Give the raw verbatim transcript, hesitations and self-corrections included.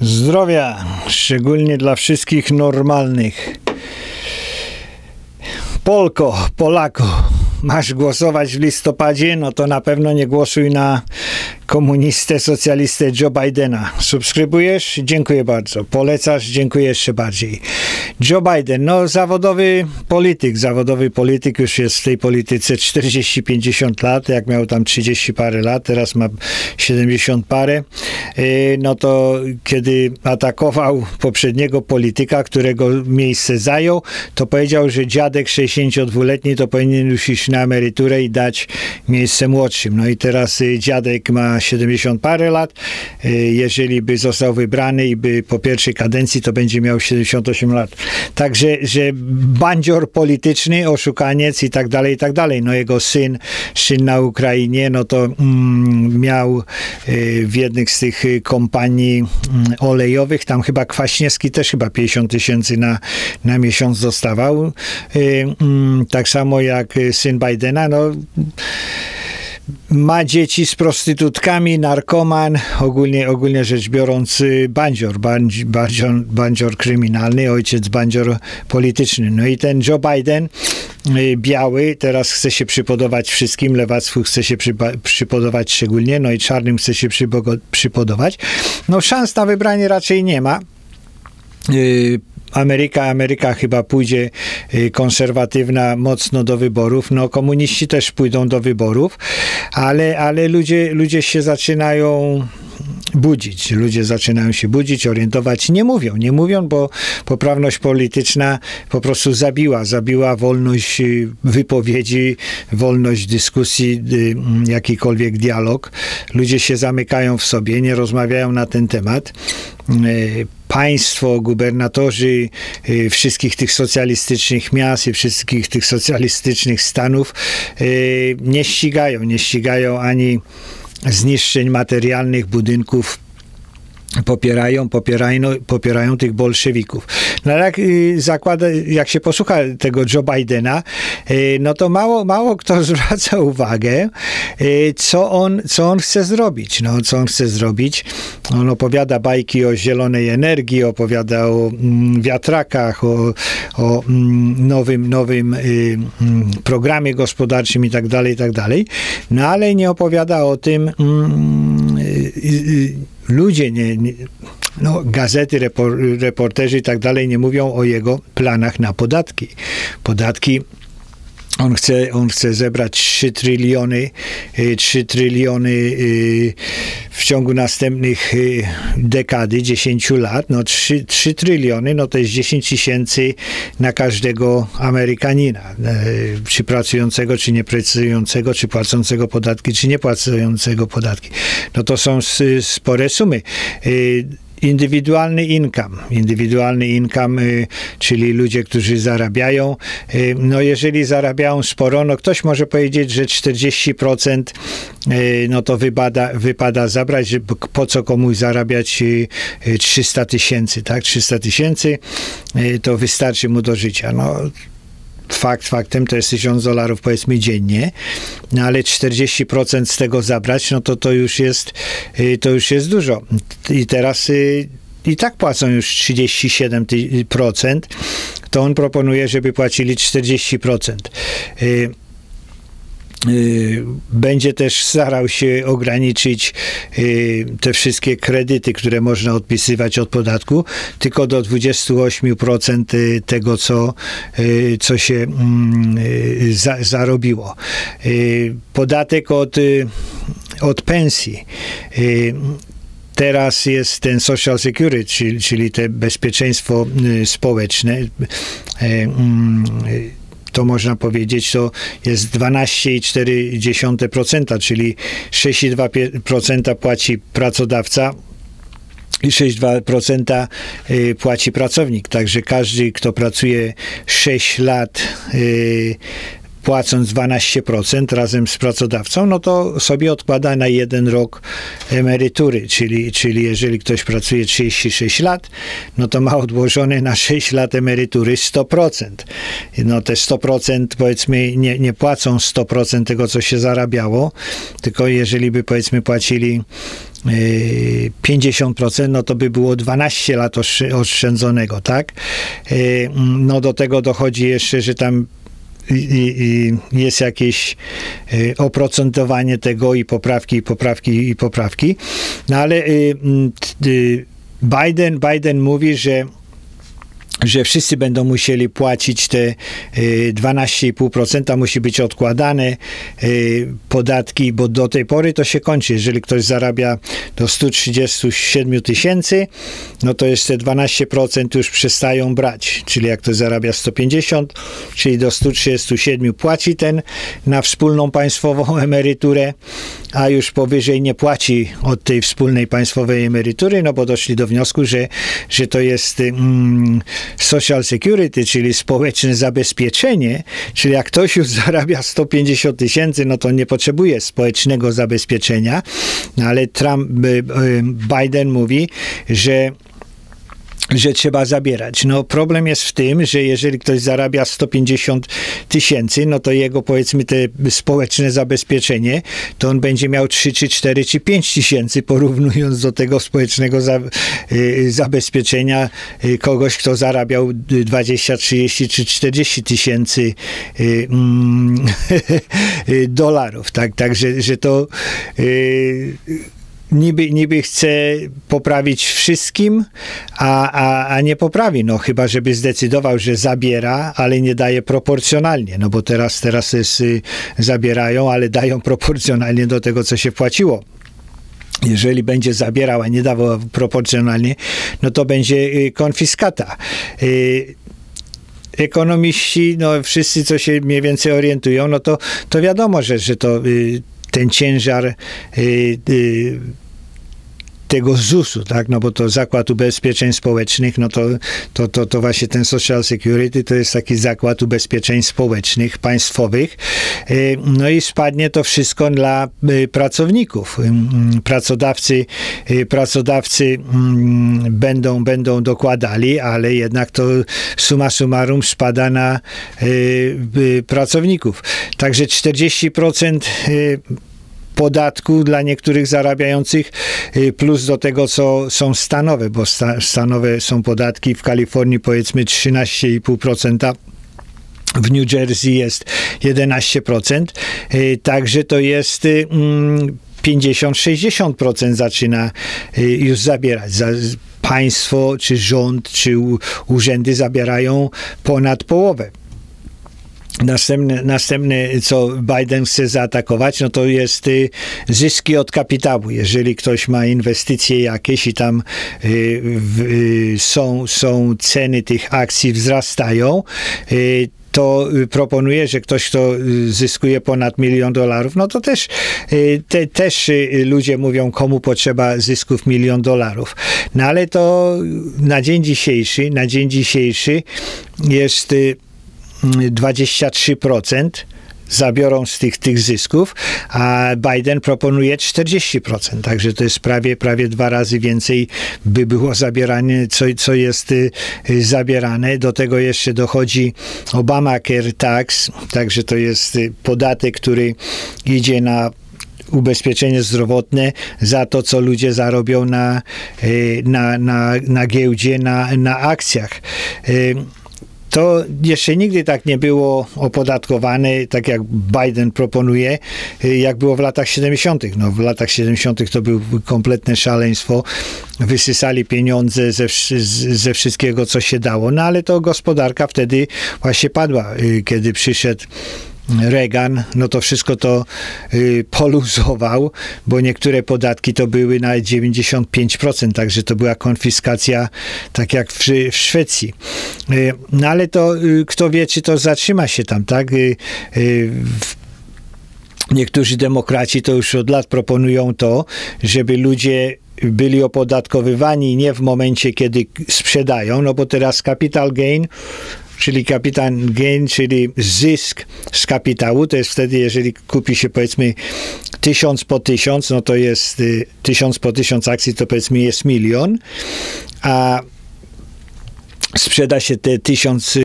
Zdrowia, szczególnie dla wszystkich normalnych. Polko, Polako, masz głosować w listopadzie? No to na pewno nie głosuj na komunistę, socjalistę Joe Bidena. Subskrybujesz? Dziękuję bardzo. Polecasz? Dziękuję jeszcze bardziej. Joe Biden, no zawodowy polityk, zawodowy polityk, już jest w tej polityce czterdzieści pięćdziesiąt lat, jak miał tam trzydzieści parę lat, teraz ma siedemdziesiąt parę, no to kiedy atakował poprzedniego polityka, którego miejsce zajął, to powiedział, że dziadek sześćdziesięciodwuletni to powinien już iść na emeryturę i dać miejsce młodszym. No i teraz dziadek ma siedemdziesiąt parę lat, jeżeli by został wybrany i by po pierwszej kadencji, to będzie miał siedemdziesiąt osiem lat. Także, że bandzior polityczny, oszukaniec i tak dalej, i tak dalej. No jego syn, syn na Ukrainie, no to mm, miał y, w jednych z tych kompanii y, olejowych, tam chyba Kwaśniewski też chyba pięćdziesiąt tysięcy na, na miesiąc dostawał. Y, y, tak samo jak syn Bidena, no ma dzieci z prostytutkami, narkoman, ogólnie, ogólnie rzecz biorąc bandzior, bandzior, bandzior kryminalny, ojciec bandzior polityczny. No i ten Joe Biden, biały, teraz chce się przypodobać wszystkim, lewactwu chce się przypodobać szczególnie, no i czarnym chce się przypodobać. No szans na wybranie raczej nie ma. Ameryka, Ameryka chyba pójdzie konserwatywna mocno do wyborów. No komuniści też pójdą do wyborów, ale, ale ludzie, ludzie się zaczynają budzić. Ludzie zaczynają się budzić, orientować. Nie mówią, nie mówią, bo poprawność polityczna po prostu zabiła. Zabiła wolność wypowiedzi, wolność dyskusji, jakikolwiek dialog. Ludzie się zamykają w sobie, nie rozmawiają na ten temat. Państwo, gubernatorzy wszystkich tych socjalistycznych miast i wszystkich tych socjalistycznych stanów nie ścigają, nie ścigają ani zniszczeń materialnych budynków, popierają, popierają, popierają tych bolszewików. No jak zakłada, jak się posłucha tego Joe Bidena, no to mało, mało kto zwraca uwagę, co on, co on chce zrobić. No, co on chce zrobić. On opowiada bajki o zielonej energii, opowiada o mm, wiatrakach, o, o mm, nowym, nowym y, y, programie gospodarczym i tak dalej, i tak dalej. No ale nie opowiada o tym mm, y, y, ludzie, nie, nie, no, gazety, repor, reporterzy i tak dalej nie mówią o jego planach na podatki. Podatki, on chce, on chce zebrać trzy tryliony, trzy tryliony w ciągu następnych dekady, dziesięciu lat, no trzy, trzy tryliony, no to jest dziesięć tysięcy na każdego Amerykanina, czy pracującego, czy niepracującego, czy płacącego podatki, czy niepłacącego podatki. No to są spore sumy. Indywidualny income, indywidualny income, y, czyli ludzie, którzy zarabiają, y, no jeżeli zarabiają sporo, no ktoś może powiedzieć, że czterdzieści procent y, no to wypada, wypada zabrać, że po co komuś zarabiać y, y, trzysta tysięcy, tak? trzysta tysięcy y, to wystarczy mu do życia. No fakt faktem to jest tysiąc dolarów powiedzmy dziennie, no ale czterdzieści procent z tego zabrać, no to to już jest, to już jest dużo. I teraz i tak płacą już trzydzieści siedem procent, to on proponuje, żeby płacili czterdzieści procent. Będzie też starał się ograniczyć te wszystkie kredyty, które można odpisywać od podatku, tylko do dwudziestu ośmiu procent tego, co, co się za, zarobiło. Podatek od, od pensji. Teraz jest ten Social Security, czyli, czyli te bezpieczeństwo społeczne. To można powiedzieć, to jest dwanaście i cztery dziesiąte procent, czyli sześć i dwa procent płaci pracodawca i sześć i dwa procent płaci pracownik. Także każdy, kto pracuje sześć lat płacąc dwanaście procent razem z pracodawcą, no to sobie odkłada na jeden rok emerytury, czyli, czyli jeżeli ktoś pracuje trzydzieści sześć lat, no to ma odłożone na sześć lat emerytury sto procent. No te sto procent powiedzmy nie, nie płacą sto procent tego, co się zarabiało, tylko jeżeli by powiedzmy płacili pięćdziesiąt procent, no to by było dwanaście lat oszczędzonego, tak? No do tego dochodzi jeszcze, że tam I, i jest jakieś y, oprocentowanie tego i poprawki, i poprawki, i poprawki. No ale y, y, Biden, Biden mówi, że że wszyscy będą musieli płacić te dwanaście i pół procent, musi być odkładane podatki, bo do tej pory to się kończy. Jeżeli ktoś zarabia do stu trzydziestu siedmiu tysięcy, no to jest te dwanaście procent już przestają brać. Czyli jak ktoś zarabia sto pięćdziesiąt, czyli do stu trzydziestu siedmiu płaci ten na wspólną państwową emeryturę, a już powyżej nie płaci od tej wspólnej państwowej emerytury, no bo doszli do wniosku, że, że to jest mm, Social Security, czyli społeczne zabezpieczenie, czyli jak ktoś już zarabia sto pięćdziesiąt tysięcy, no to nie potrzebuje społecznego zabezpieczenia, no ale Trump, Biden mówi, że że trzeba zabierać. No problem jest w tym, że jeżeli ktoś zarabia sto pięćdziesiąt tysięcy, no to jego powiedzmy te społeczne zabezpieczenie, to on będzie miał trzy, czy cztery, czy pięć tysięcy, porównując do tego społecznego za, y, zabezpieczenia y, kogoś, kto zarabiał dwadzieścia, trzydzieści, czy czterdzieści tysięcy y, mm, dolarów. Tak, także że to y, Niby, niby chce poprawić wszystkim, a, a, a nie poprawi. No chyba, żeby zdecydował, że zabiera, ale nie daje proporcjonalnie. No bo teraz, teraz jest, y, zabierają, ale dają proporcjonalnie do tego, co się płaciło. Jeżeli będzie zabierał, a nie dawał proporcjonalnie, no to będzie y, konfiskata. Y, ekonomiści, no wszyscy, co się mniej więcej orientują, no to, to wiadomo, że, że to y, ten ciężar y, y, tego zusu, tak, no bo to Zakład Ubezpieczeń Społecznych, no to, to, to, to właśnie ten Social Security to jest taki Zakład Ubezpieczeń Społecznych, państwowych, y, no i spadnie to wszystko dla y, pracowników. Y, pracodawcy, y, pracodawcy y, będą, będą dokładali, ale jednak to summa summarum spada na y, y, pracowników. Także czterdzieści procent y, podatku dla niektórych zarabiających, plus do tego, co są stanowe, bo sta, stanowe są podatki w Kalifornii powiedzmy trzynaście i pół procent, w New Jersey jest jedenaście procent, także to jest pięćdziesiąt do sześćdziesięciu procent zaczyna już zabierać. Państwo, czy rząd, czy urzędy zabierają ponad połowę. Następne, następne, co Biden chce zaatakować, no to jest y, zyski od kapitału. Jeżeli ktoś ma inwestycje jakieś i tam y, w, y, są, są ceny tych akcji wzrastają, y, to proponuje, że ktoś, kto zyskuje ponad milion dolarów, no to też, te, też ludzie mówią, komu potrzeba zysków milion dolarów. No ale to na dzień dzisiejszy, na dzień dzisiejszy jest dwadzieścia trzy procent zabiorą z tych, tych zysków, a Biden proponuje czterdzieści procent, także to jest prawie, prawie dwa razy więcej by było zabierane, co, co jest y, zabierane. Do tego jeszcze dochodzi Obamacare Tax, także to jest y, podatek, który idzie na ubezpieczenie zdrowotne za to, co ludzie zarobią na, y, na, na, na giełdzie, na, na akcjach. Y, To jeszcze nigdy tak nie było opodatkowane, tak jak Biden proponuje, jak było w latach siedemdziesiątych. No, w latach siedemdziesiątych to było kompletne szaleństwo. Wysysali pieniądze ze, ze wszystkiego, co się dało. No ale to gospodarka wtedy właśnie padła, kiedy przyszedł Reagan, no to wszystko to y, poluzował, bo niektóre podatki to były na dziewięćdziesiąt pięć procent, także to była konfiskacja, tak jak w, w Szwecji. Y, no ale to y, kto wie, czy to zatrzyma się tam, tak? Y, y, w, niektórzy demokraci to już od lat proponują to, żeby ludzie byli opodatkowywani nie w momencie, kiedy sprzedają, no bo teraz capital gain, czyli capital gain, czyli zysk z kapitału, to jest wtedy, jeżeli kupi się powiedzmy tysiąc po tysiąc, no to jest y, tysiąc po tysiąc akcji, to powiedzmy jest milion, a sprzeda się te tysiąc